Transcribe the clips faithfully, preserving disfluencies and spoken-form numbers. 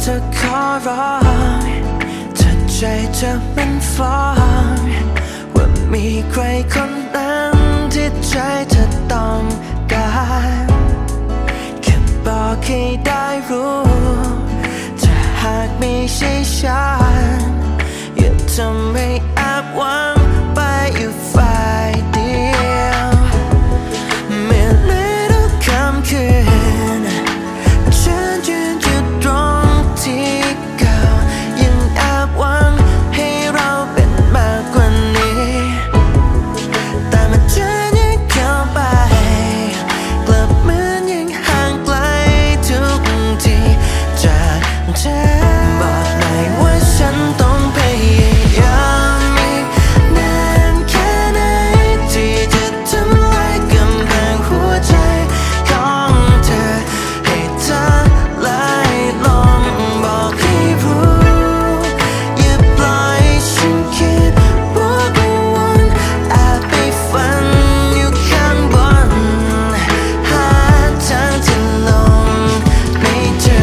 ธอขอร้องถ้าใจเธอมันฟ้องว่ามีใครคนนั้นที่ใจเธอต้องการแค่บอกให้ได้รู้ถ้าหากไม่ใช่ฉันอย่าทำให้แอบหวังไปอยู่ฝ่ายเดียวเมื่อในทุกค่ำคืนฉันยืนอยู่ตรงที่เก่ายังแอบหวังให้เราเป็นมากกว่านี้แต่มันจะยิ่งเข้าไปกลับเหมือนยิ่งห่างไกลทุกทีจากเธอบอกหน่อยว่าฉันต้องพยายามอีกนานแค่ไหนที่จะทำลายกำแพงหัวใจของเธอให้ทลายลงบอกให้รู้อย่าปล่อยฉันคิดวกวนแอบไปฝันอยู่ข้างบนหาทางที่ลงไม่เจอ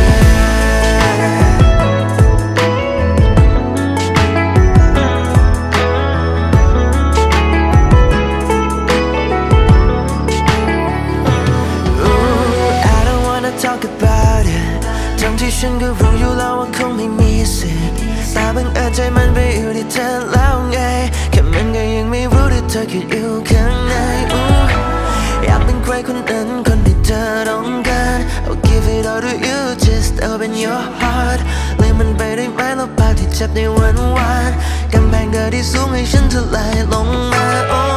I don't wanna talk about it ทั้งที่ฉันก็รู้อยู่แล้วว่าคงไม่มีสิทธิ์แต่บังเอิญใจมันไปอยู่ที่เธอแล้วไงแค่มันก็ยังไม่รู้ที่เธอคิดอยู่ข้างในอยากเป็นใครคนนั้นคนที่เธอต้องการ I'll give it all to you just open your heart เลยมันไปได้ไหมแล้วปากที่เจ็บในวันวานกำแพงเธอที่สูงให้ฉันทลายลงมา